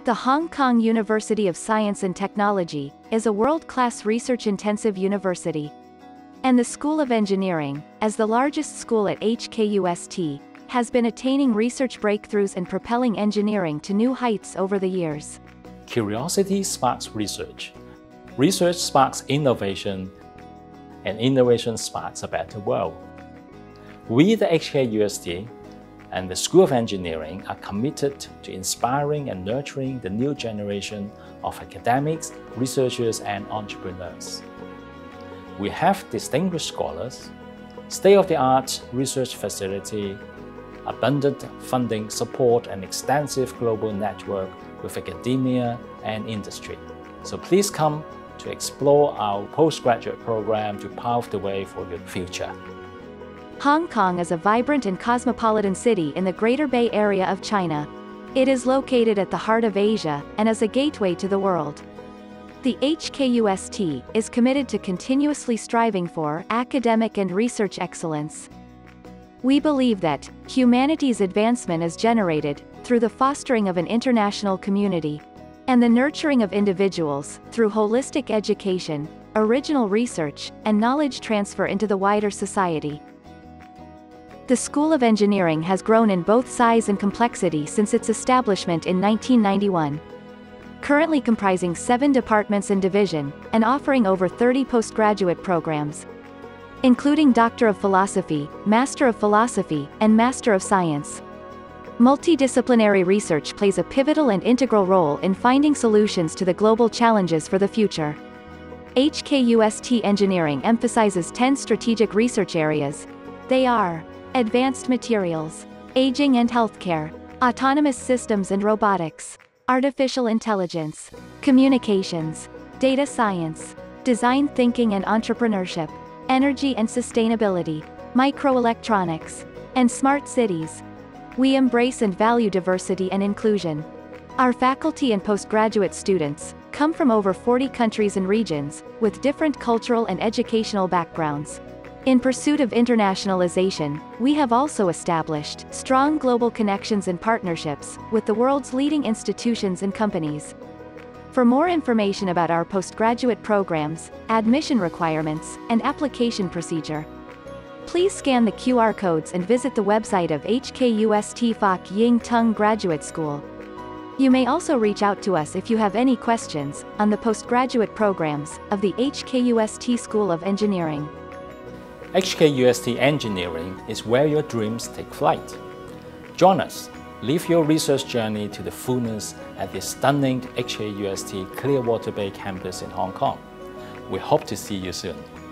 The Hong Kong University of Science and Technology is a world-class research-intensive university. And the School of Engineering, as the largest school at HKUST, has been attaining research breakthroughs and propelling engineering to new heights over the years. Curiosity sparks research. Research sparks innovation, and innovation sparks a better world. We, the HKUST, and the School of Engineering are committed to inspiring and nurturing the new generation of academics, researchers, and entrepreneurs. We have distinguished scholars, state-of-the-art research facility, abundant funding support, and extensive global network with academia and industry. So please come to explore our postgraduate program to pave the way for your future. Hong Kong is a vibrant and cosmopolitan city in the Greater Bay Area of China. It is located at the heart of Asia and is a gateway to the world. The HKUST is committed to continuously striving for academic and research excellence. We believe that humanity's advancement is generated through the fostering of an international community and the nurturing of individuals through holistic education, original research, and knowledge transfer into the wider society. The School of Engineering has grown in both size and complexity since its establishment in 1991. Currently comprising 7 departments and division, and offering over 30 postgraduate programs, including Doctor of Philosophy, Master of Philosophy, and Master of Science. Multidisciplinary research plays a pivotal and integral role in finding solutions to the global challenges for the future. HKUST Engineering emphasizes 10 strategic research areas. They are advanced materials, aging and healthcare, autonomous systems and robotics, artificial intelligence, communications, data science, design thinking and entrepreneurship, energy and sustainability, microelectronics, and smart cities. We embrace and value diversity and inclusion. Our faculty and postgraduate students come from over 40 countries and regions, with different cultural and educational backgrounds. In pursuit of internationalization, we have also established strong global connections and partnerships with the world's leading institutions and companies. For more information about our postgraduate programs, admission requirements, and application procedure, please scan the QR codes and visit the website of HKUST Fok Ying Tung Graduate School. You may also reach out to us if you have any questions on the postgraduate programs of the HKUST School of Engineering. HKUST Engineering is where your dreams take flight. Join us. Live your research journey to the fullness at the stunning HKUST Clearwater Bay campus in Hong Kong. We hope to see you soon.